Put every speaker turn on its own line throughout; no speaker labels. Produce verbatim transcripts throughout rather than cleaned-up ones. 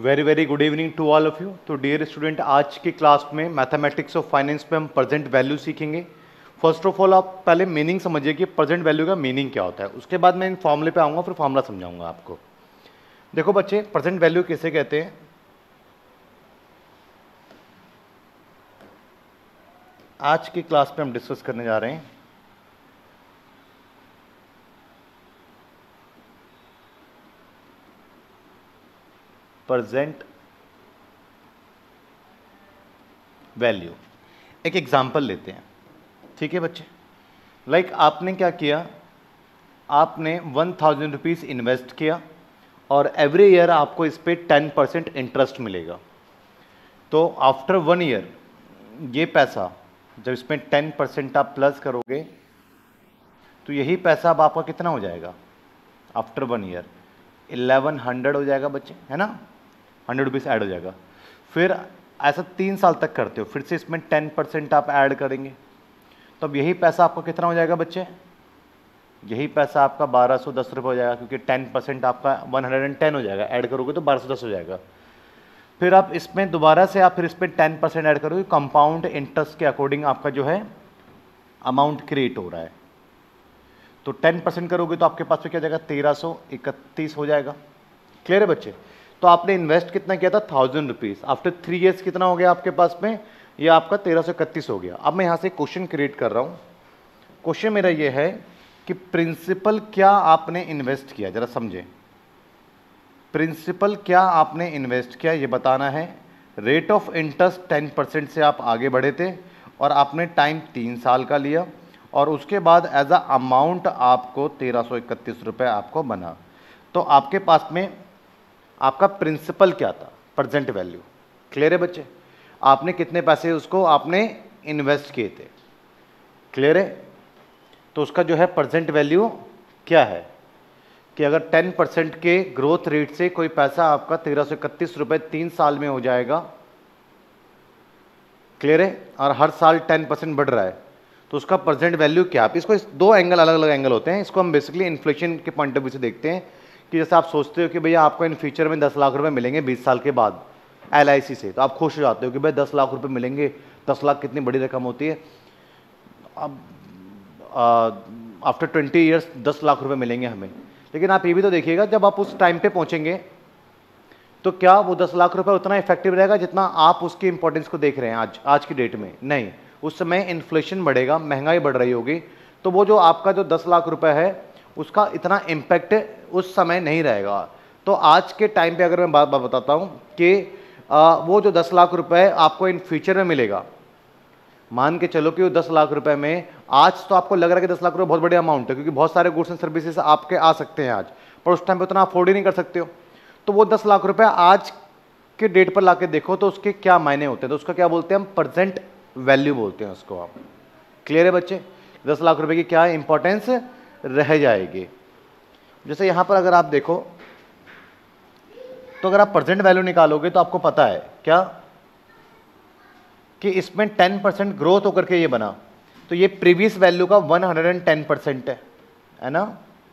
Very very good evening to all of you. तो dear student, आज की class में मैथमेटिक्स ऑफ फाइनेंस में हम प्रेजेंट वैल्यू सीखेंगे। फर्स्ट ऑफ ऑल आप पहले मीनिंग समझिए कि प्रेजेंट वैल्यू का मीनिंग क्या होता है, उसके बाद मैं इन फॉर्मूले पे आऊँगा, फिर फॉर्मूला समझाऊंगा आपको। देखो बच्चे, प्रेजेंट वैल्यू किसे कहते हैं? आज की क्लास में हम डिस्कस करने जा रहे हैं प्रेजेंट वैल्यू। एक एग्जांपल लेते हैं, ठीक है बच्चे। लाइक like आपने क्या किया, आपने वन थाउजेंड रुपीज़ इन्वेस्ट किया और एवरी ईयर आपको इस पर टेन परसेंट इंटरेस्ट मिलेगा। तो आफ्टर वन ईयर ये पैसा जब इसमें टेन परसेंट आप प्लस करोगे तो यही पैसा अब आपका कितना हो जाएगा after one year? Eleven hundred हो जाएगा बच्चे, है ना। हंड्रेड रुपीज़ ऐड हो जाएगा। फिर ऐसा तीन साल तक करते हो, फिर से इसमें टेन परसेंट आप ऐड करेंगे, तो अब यही पैसा आपका कितना हो जाएगा बच्चे? यही पैसा आपका बारह सौ दस रुपये हो जाएगा, क्योंकि टेन परसेंट आपका वन हंड्रेड एंड टेन हो जाएगा, ऐड करोगे तो बारह सौ दस हो जाएगा। फिर आप इसमें दोबारा से आप फिर इसमें टेन परसेंट ऐड करोगे, कंपाउंड इंटरेस्ट के अकॉर्डिंग आपका जो है अमाउंट क्रिएट हो रहा है। तो टेन परसेंट करोगे तो आपके पास में क्या जाएगा? तेरह सौ इकतीस हो जाएगा। क्लियर है बच्चे? तो आपने इन्वेस्ट कितना किया था? Thousand rupees. After three years कितना हो गया आपके पास में? ये आपका तेरह सौ इकतीस हो गया। अब मैं यहाँ से क्वेश्चन क्रिएट कर रहा हूँ। क्वेश्चन मेरा ये है कि प्रिंसिपल क्या आपने इन्वेस्ट किया, जरा समझें। प्रिंसिपल क्या आपने इन्वेस्ट किया ये बताना है। Rate of interest ten percent से आप आगे बढ़े थे और आपने टाइम तीन साल का लिया और उसके बाद एज अ अमाउंट आपको तेरह सौ इकतीस रुपये आपको बना। तो आपके पास में आपका प्रिंसिपल क्या था? Present value. क्लियर है बच्चे? आपने कितने पैसे उसको आपने इन्वेस्ट किए थे। क्लियर है? तो उसका जो है प्रेजेंट वैल्यू क्या है कि अगर टेन परसेंट के ग्रोथ रेट से कोई पैसा आपका तेरह सौ इकतीस रुपये तीन साल में हो जाएगा। क्लियर है? और हर साल टेन परसेंट बढ़ रहा है, तो उसका प्रेजेंट वैल्यू क्या? आप इसको इस दो एंगल अलग अलग एंगल होते हैं, इसको हम बेसिकली इन्फ्लेशन के पॉइंट ऑफ व्यू से देखते हैं कि जैसे आप सोचते हो कि भैया आपको इन फ्यूचर में दस लाख रुपए मिलेंगे बीस साल के बाद एल आई सी से, तो आप खुश हो जाते हो कि भाई दस लाख रुपए मिलेंगे। दस लाख कितनी बड़ी रकम होती है। अब आफ्टर ट्वेंटी ईयर्स दस लाख रुपए मिलेंगे हमें। लेकिन आप ये भी तो देखिएगा, जब आप उस टाइम पे पहुंचेंगे तो क्या वो दस लाख रुपए उतना इफेक्टिव रहेगा जितना आप उसकी इंपॉर्टेंस को देख रहे हैं आज आज की डेट में? नहीं। उस समय इन्फ्लेशन बढ़ेगा, महंगाई बढ़ रही होगी, तो वो जो आपका जो दस लाख रुपए है उसका इतना इम्पैक्ट उस समय नहीं रहेगा। तो आज के टाइम पे अगर मैं बात बताता हूँ कि वो जो दस लाख रुपए आपको इन फ्यूचर में मिलेगा, मान के चलो कि वो दस लाख रुपए में आज तो आपको लग रहा है कि दस लाख रुपए बहुत बड़ी अमाउंट है, क्योंकि बहुत सारे गुड्स एंड सर्विसेज आपके आ सकते हैं आज, पर उस टाइम पे उतना अफोर्ड ही नहीं कर सकते हो। तो वो दस लाख रुपए आज के डेट पर ला के देखो तो उसके क्या मायने होते हैं, तो उसका क्या बोलते हैं हम? प्रेजेंट वैल्यू बोलते हैं उसको आप। क्लियर है बच्चे? दस लाख रुपए की क्या इंपॉर्टेंस रह जाएगी। जैसे यहां पर अगर आप देखो तो अगर आप प्रेजेंट वैल्यू निकालोगे तो आपको पता है क्या कि इसमें टेन परसेंट ग्रोथ होकर के ये बना, तो ये प्रीवियस वैल्यू का वन हंड्रेड टेन परसेंट है, है ना।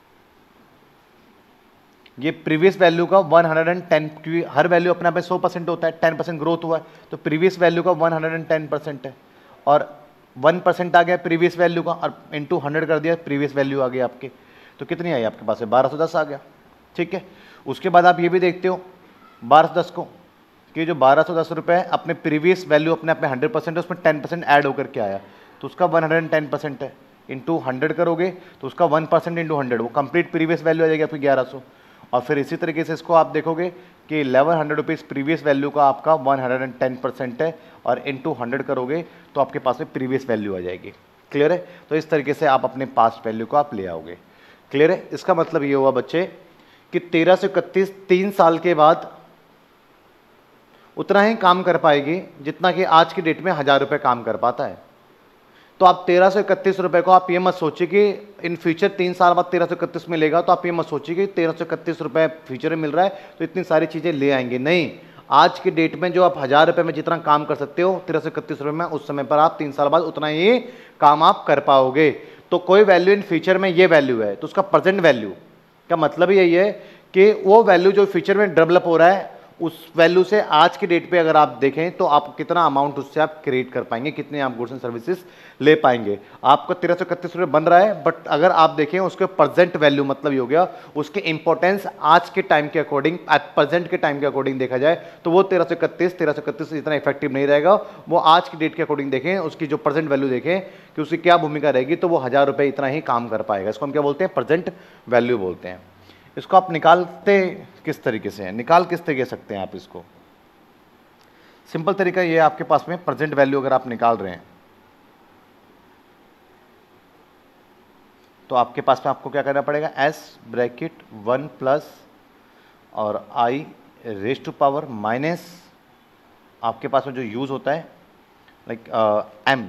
ये प्रीवियस वैल्यू का वन हंड्रेड टेन, क्योंकि हर वैल्यू अपने आप में सौ परसेंट होता है, टेन परसेंट ग्रोथ हुआ है तो प्रीवियस वैल्यू का वन हंड्रेड टेन परसेंट है, और वन परसेंट आ गया प्रीवियस वैल्यू का और इंटू हंड्रेड कर दिया, प्रीवियस वैल्यू आ गई आपकी। तो कितनी आई आपके पास है? बारह सौ दस आ गया। ठीक है। उसके बाद आप ये भी देखते हो बारह सौ दस को कि जो बारह सौ दस रुपये अपने प्रीवियस वैल्यू अपने आप में हंड्रेड परसेंट है, उसमें टेन परसेंट ऐड होकर के आया, तो उसका वन हंड्रेड टेन परसेंट है। इंटू हंड्रेड करोगे तो उसका वन परसेंट इंटू हंड्रेड, वो कंप्लीट प्रीवियस वैल्यू आ जाएगी आपकी ग्यारह सौ। और फिर इसी तरीके से इसको आप देखोगे कि eleven hundred rupees previous value का आपका वन हंड्रेड टेन परसेंट है, और इंटू हंड्रेड करोगे तो आपके पास में प्रीवियस वैल्यू आ जाएगी। क्लियर है? तो इस तरीके से आप अपने पास्ट वैल्यू को आप ले आओगे। क्लियर है? इसका मतलब ये हुआ बच्चे कि तेरह सौ इकतीस तीन साल के बाद उतना ही काम कर पाएगी जितना कि आज की डेट में हजार रुपये काम कर पाता है। तो आप तेरह सौ इकतीस रुपये को आप ये मत सोचिए कि इन फ्यूचर तीन साल बाद तेरह सौ इकतीस मिलेगा, तो आप ये मत सोचिए कि तेरह सौ इकतीस रुपये फ्यूचर में मिल रहा है तो इतनी सारी चीज़ें ले आएंगे। नहीं, आज की डेट में जो आप हज़ार रुपये में जितना काम कर सकते हो तेरह सौ इकतीस रुपये में, उस समय पर आप तीन साल बाद उतना ही काम आप कर पाओगे। तो कोई वैल्यू इन फ्यूचर में ये वैल्यू है, तो उसका प्रेजेंट वैल्यू का मतलब यही है कि वो वैल्यू जो फ्यूचर में डेवलप हो रहा है उस वैल्यू से आज की डेट पे अगर आप देखें तो आप कितना अमाउंट उससे आप क्रिएट कर पाएंगे, कितने आप गुड्स एंड सर्विसेज ले पाएंगे। आपका तेरह सौ इकतीस रुपये बन रहा है, बट अगर आप देखें उसके प्रेजेंट वैल्यू, मतलब ये हो गया उसके इंपॉर्टेंस आज के टाइम के अकॉर्डिंग, प्रेजेंट के टाइम के अकॉर्डिंग देखा जाए तो वो तेरह सौ इकतीस तेरह सौ इकतीस इतना इफेक्टिव नहीं रहेगा। वो आज की डेट के अकॉर्डिंग देखें, उसकी जो प्रेजेंट वैल्यू देखें कि उसकी क्या भूमिका रहेगी, तो वो हज़ार रुपये इतना ही काम कर पाएगा। इसको हम क्या बोलते हैं, प्रेजेंट वैल्यू बोलते हैं। इसको आप निकालते किस तरीके से हैं, निकाल किस तरीके से सकते हैं आप इसको? सिंपल तरीका ये है, आपके पास में प्रेजेंट वैल्यू अगर आप निकाल रहे हैं तो आपके पास में आपको क्या करना पड़ेगा, एस ब्रैकेट वन प्लस और i raise to power minus आपके पास में जो यूज होता है लाइक एम।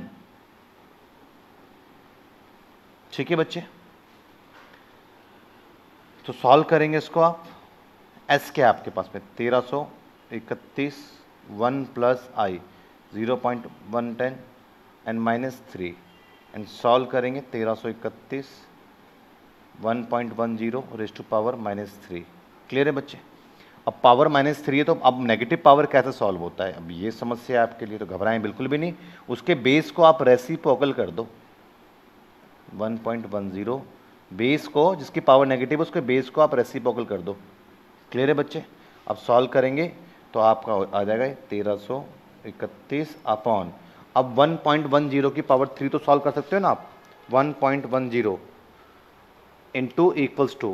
ठीक है बच्चे, तो सॉल्व करेंगे इसको आप। एस क्या है आपके पास में, तेरह सौ इकतीस, one plus i zero point one ten and minus three, and solve करेंगे तेरह सौ इकतीस one point one zero raise to power minus three. Clear है बच्चे? अब पावर माइनस थ्री है तो अब नेगेटिव पावर कैसे सॉल्व होता है, अब ये समस्या है आपके लिए, तो घबराएं बिल्कुल भी नहीं। उसके बेस को आप रेसिप्रोकल कर दो, one point one zero base को, जिसकी पावर नेगेटिव है उसके बेस को आप रेसिप्रोकल कर दो। क्लियर है बच्चे? अब सॉल्व करेंगे तो आपका आ जाएगा तेरह सौ इकतीस अपॉन, अब वन पॉइंट वन जीरो की पावर थ्री तो सॉल्व कर सकते हो ना आप, one point one zero into equals to,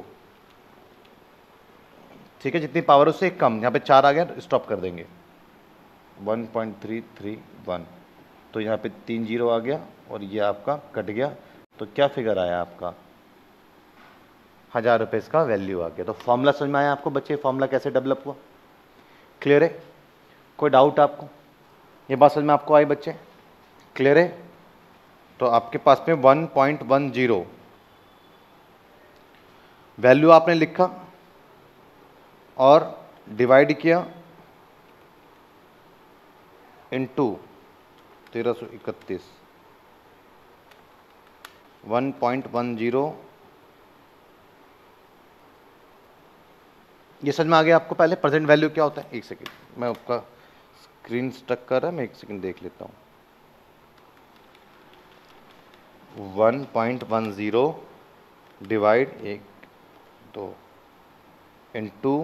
ठीक है, जितनी पावर उससे कम, यहाँ पे चार आ गया, स्टॉप कर देंगे, one point three three one, तो यहाँ पे तीन जीरो आ गया और ये आपका कट गया, तो क्या फिगर आया आपका, हज़ार रुपये इसका वैल्यू आ गया। तो फॉर्मूला समझ में आया आपको बच्चे, फॉर्मूला कैसे डेवलप हुआ? क्लियर है? कोई डाउट आपको? ये बात समझ में आपको आई बच्चे? क्लियर है? तो आपके पास में one point one zero value आपने लिखा और डिवाइड किया इनटू तेरह सौ इकतीस, वन पॉइंट वन जीरो, ये समझ में आ गया आपको? पहले प्रेजेंट वैल्यू क्या होता है, एक सेकेंड, मैं आपका स्क्रीन स्टक कर रहा है, मैं एक सेकेंड देख लेता हूँ। One point one zero divide एक दो इंटू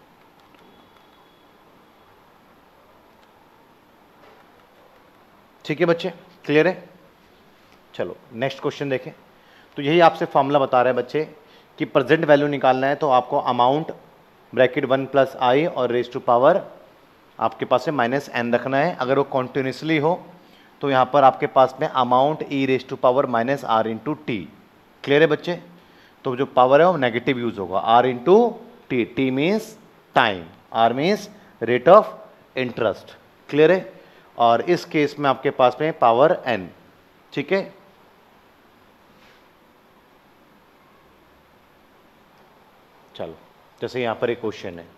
ठीक है बच्चे, क्लियर है? चलो नेक्स्ट क्वेश्चन देखें। तो यही आपसे फॉर्मूला बता रहा है बच्चे कि प्रेजेंट वैल्यू निकालना है तो आपको amount bracket one plus i और रेज टू पावर आपके पास में माइनस एन रखना है। अगर वो कॉन्टिन्यूसली हो तो यहाँ पर आपके पास में amount e raise to power minus r into t. Clear है बच्चे? तो जो पावर है वो नेगेटिव यूज होगा, r into t, t means time, r means rate of interest. Clear है? और इस केस में आपके पास में पावर एन। ठीक है, चलो जैसे यहां पर एक क्वेश्चन है,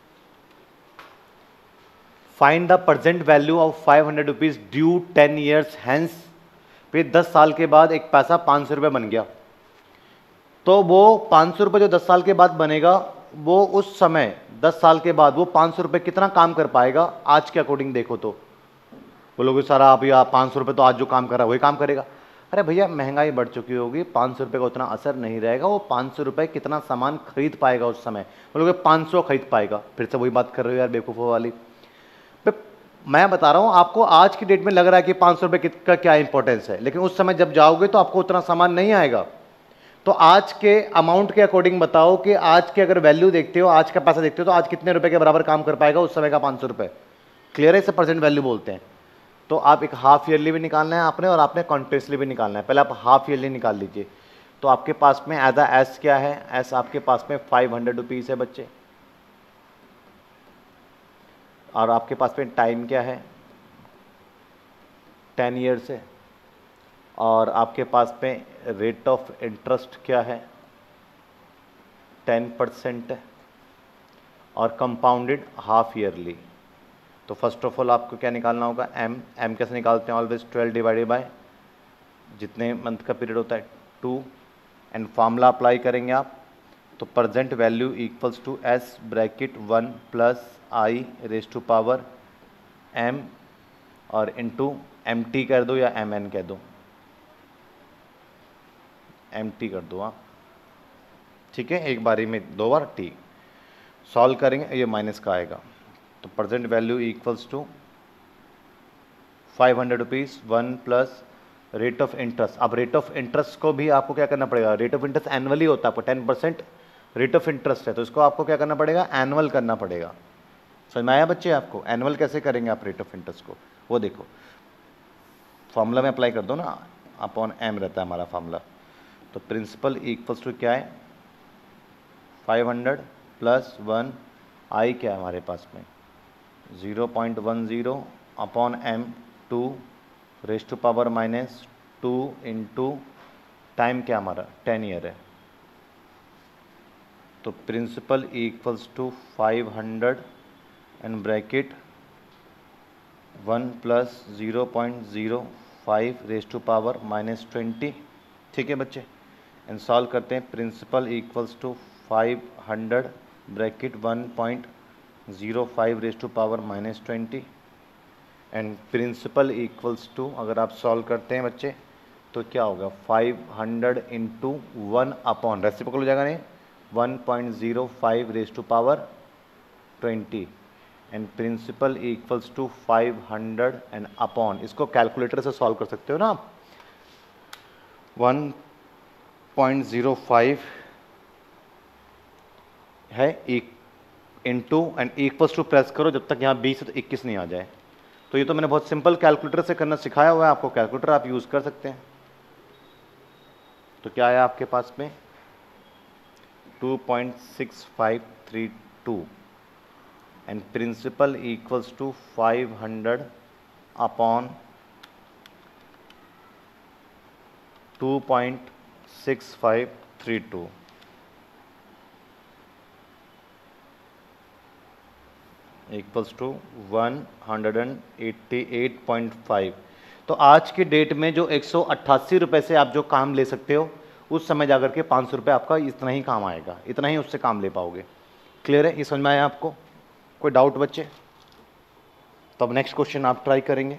find the present value of five hundred rupees due ten years hence. फिर दस साल के बाद एक पैसा पाँच सौ रुपये बन गया, तो वो पाँच सौ रुपये जो दस साल के बाद बनेगा, वो उस समय दस साल के बाद वो पाँच सौ रुपये कितना काम कर पाएगा आज के अकॉर्डिंग देखो तो? बोलोगे सर आप या पाँच सौ रुपये तो आज जो काम कर रहा है वही काम करेगा। अरे भैया महंगाई बढ़ चुकी होगी, पाँच सौ रुपये का उतना असर नहीं रहेगा, वो पाँच सौ रुपये कितना सामान खरीद पाएगा उस समय? बोलोगे पाँच सौ खरीद पाएगा, फिर से वही बात कर रहे हो यार बेवकूफ़ों वाली। मैं बता रहा हूँ आपको, आज की डेट में लग रहा है कि पाँच सौ रुपये का क्या इंपॉर्टेंस है, लेकिन उस समय जब जाओगे तो आपको उतना सामान नहीं आएगा। तो आज के अमाउंट के अकॉर्डिंग बताओ कि आज के अगर वैल्यू देखते हो, आज का पैसा देखते हो, तो आज कितने रुपए के बराबर काम कर पाएगा उस समय का पाँच सौ रुपये। क्लियर है? इसे प्रेजेंट वैल्यू बोलते हैं। तो आप एक हाफ ईयरली भी निकालना है आपने और आपने कॉन्टिन्यूसली भी निकालना है। पहले आप हाफ ईयरली निकाल लीजिए। तो आपके पास में एज अ एस क्या है, एस आपके पास में फाइव हंड्रेड रुपीज़ है बच्चे, और आपके पास में टाइम क्या है, टेन ईयर्स है, और आपके पास में रेट ऑफ इंटरेस्ट क्या है, टेन परसेंट है, और कंपाउंडेड हाफ ईयरली। तो फर्स्ट ऑफ ऑल आपको क्या निकालना होगा, एम। एम कैसे निकालते हैं? ऑलवेज ट्वेल्व डिवाइडेड बाय जितने मंथ का पीरियड होता है टू, एंड फार्मूला अप्लाई करेंगे आप। तो present value equals to S bracket one plus i raise to power m और इनटू एम टी कर दो या एम एन कह दो, एम टी कर दो आप, ठीक है, एक बारी में दो बार टी। सॉल्व करेंगे ये माइनस का आएगा, तो present value equals to five hundred rupees one plus rate of interest. अब रेट ऑफ इंटरेस्ट को भी आपको क्या करना पड़ेगा, रेट ऑफ इंटरेस्ट एनुअली होता है, आपको ten percent rate of interest है, तो इसको आपको क्या करना पड़ेगा, एनुअल करना पड़ेगा। समझ में आया बच्चे आपको, एनुअल कैसे करेंगे आप रेट ऑफ इंटरेस्ट को, वो देखो फॉर्मूला में अप्लाई कर दो ना, अपॉन एम रहता है हमारा फॉर्मूला। तो प्रिंसिपल इक्वल्स टू क्या है, five hundred plus one, i क्या है हमारे पास में zero point one zero upon m two raise to power minus two into time क्या हमारा टेन ईयर है। तो principal equals to five hundred and bracket one plus zero point zero five raise to power minus twenty, ठीक है बच्चे। And solve करते हैं, principal equals to five hundred bracket one point zero five raise to power minus twenty and principal equals to, अगर आप solve करते हैं बच्चे तो क्या होगा, five hundred into one upon reciprocal हो जाएगा नहीं, one point zero five raise to power twenty and principal equals to five hundred and upon, इसको कैलकुलेटर से सॉल्व कर सकते हो ना आप, वन पॉइंट ज़ीरो फाइव है एक into and equals to press करो जब तक यहाँ बीस से तो इक्कीस नहीं आ जाए। तो ये तो मैंने बहुत सिंपल कैलकुलेटर से करना सिखाया हुआ है आपको, कैलकुलेटर आप यूज़ कर सकते हैं। तो क्या आया आपके पास में, two point six five three two and principal equals to five hundred upon two point six five three two. Equals to one hundred eighty eight point five. तो आज की डेट में जो एक सौ अट्ठासी रुपये से आप जो काम ले सकते हो, उस समय जाकर के पाँच सौ रुपये आपका इतना ही काम आएगा, इतना ही उससे काम ले पाओगे। क्लियर है, ये समझ में आया आपको, कोई डाउट बच्चे? तो अब नेक्स्ट क्वेश्चन आप ट्राई करेंगे।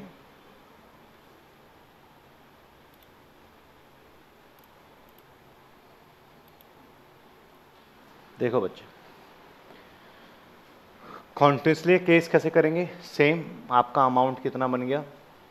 देखो बच्चे, कॉन्टिन्यूसली केस कैसे करेंगे, सेम आपका अमाउंट कितना बन गया,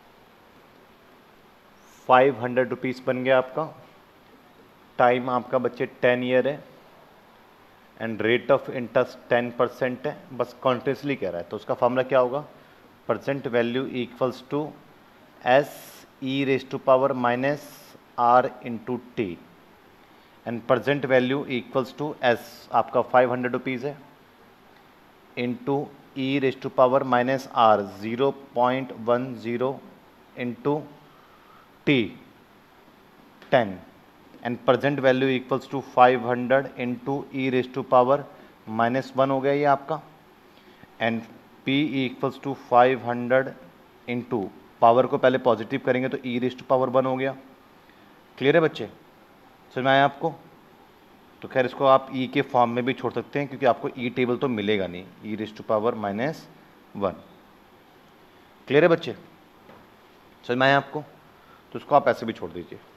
फाइव हंड्रेड रुपीज़ बन गया आपका, टाइम आपका बच्चे टेन ईयर है and rate of interest ten percent है, बस कॉन्टिन्यूसली कह रहा है। तो उसका फॉर्मूला क्या होगा, percent value equals to s e raise to power minus r into t and percent value equals to s आपका फाइव हंड्रेड रुपीज़ है into e raise to power minus r zero point one zero into t ten and present value equals to five hundred into e raise to power minus one हो गया ये आपका and p equals to five hundred into power को पहले positive करेंगे तो e raise to power one हो गया। क्लियर है बच्चे, समझ में आया आपको? तो खैर इसको आप ई के फॉर्म में भी छोड़ सकते हैं क्योंकि आपको ई टेबल तो मिलेगा नहीं, e raise to power minus one. Clear है बच्चे, समझ में आया आपको? तो इसको आप ऐसे भी छोड़ दीजिए।